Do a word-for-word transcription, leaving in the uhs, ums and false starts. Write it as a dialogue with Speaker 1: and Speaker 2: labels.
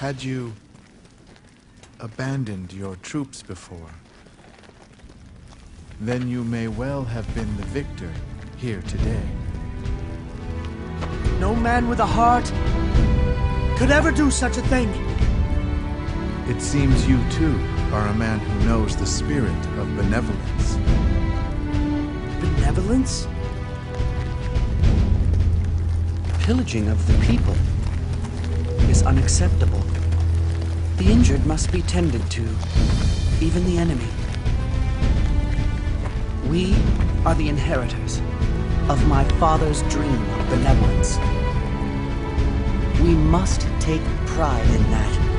Speaker 1: Had you abandoned your troops before, then you may well have been the victor here today.
Speaker 2: No man with a heart could ever do such a thing.
Speaker 1: It seems you too are a man who knows the spirit of benevolence.
Speaker 2: Benevolence? Pillaging of the people is unacceptable. The injured must be tended to, even the enemy. We are the inheritors of my father's dream of benevolence. We must take pride in that.